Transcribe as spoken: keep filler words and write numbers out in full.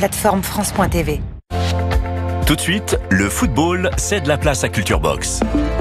plateforme France point T V. Tout de suite, le football cède la place à Culture Box.